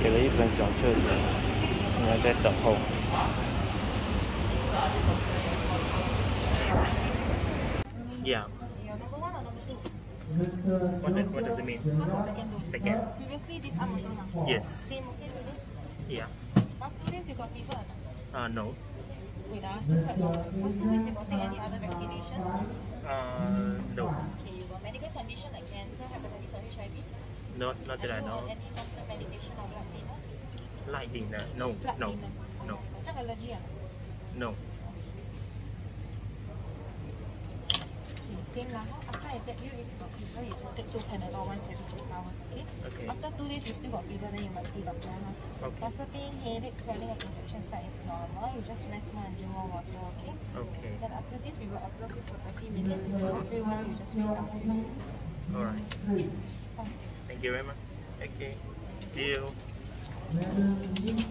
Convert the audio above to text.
给了一本小册子，现在在等候。Yeah. Your number 1 or number 2? What does it mean? First or second dose? Second. Previously this arm also now? Yes. Same okay today? Yeah. Past 2 days you got fever or not? No. Wait, still quite long. Past 2 weeks you got take any other vaccination? No. Okay, you got medical condition like cancer, hepatitis or HIV? Not that I know. Any long-term medication or blood thinner? Light dinner. No. Blood No. thinner. No. Drug allergy or not? No. Same lah. After I tell you if you got fever, you just take 2 Panadol once every 6 hours, okay? Okay. After 2 days you still got fever, then you might see doctor. Okay. Muscle pain, headache, swelling of injection site is normal. You just rest more and drink more water, okay? Okay. Then after this, we will observe you for 30 minutes. If you don't feel well, you just raise up. Alright. Bye. Thank you very much. Okay. See you.